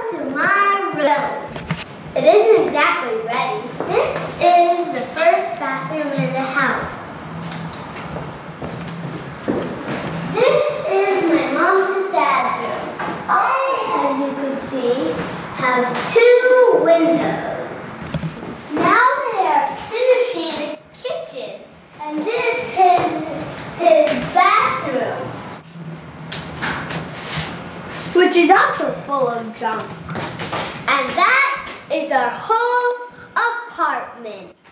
to my room. It isn't exactly ready. This is the first bathroom in the house. This is my mom's and dad's room. I, as you can see, have 2 windows. Now they are finishing the kitchen, and this is his bathroom, which is also full of junk. And that is our whole apartment.